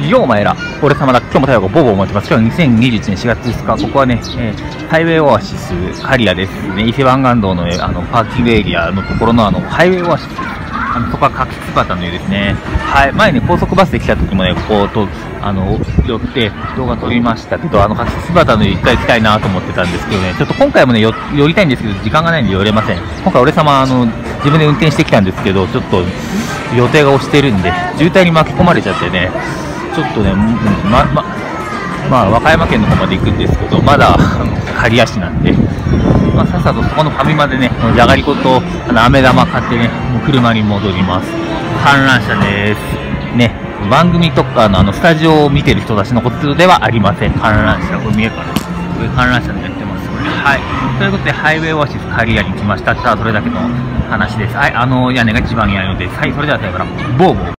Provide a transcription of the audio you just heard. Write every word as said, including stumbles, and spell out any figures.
ようお前ら、俺様だ。今日も太陽がボーボー持ってます。今日はにせんにじゅういちねんしがついつか、ここはね、えー、ハイウェイオアシスカリアですね。伊勢湾岸道の、ね、あの、パーキングエリアのところのあの、ハイウェイオアシス。あの、そこは柿椿の湯ですね。はい。前に高速バスで来た時もね、こうと、あの、寄って動画撮りましたけど、あの、柿椿の湯一回行きたいなと思ってたんですけどね、ちょっと今回もね、寄りたいんですけど、時間がないんで寄れません。今回俺様、あの、自分で運転してきたんですけど、ちょっと予定が押してるんで、渋滞に巻き込まれちゃってね、ちょっとね、ま、ま、まあ、和歌山県の方まで行くんですけど、まだ、刈谷市なんで、まあ、さっさとそこのファミマでね、じゃがりことあの飴玉買ってね、もう車に戻ります。観覧車です。ね、番組とかのあのスタジオを見てる人たちのことではありません。観覧車、これ見えるかな、これ観覧車でやってます。これはい。ということで、ハイウェイオアシス刈谷に来ました。さあ、それだけの話です。はい、あの屋根が一番屋根です。はい、それではさよなら。ボーボー。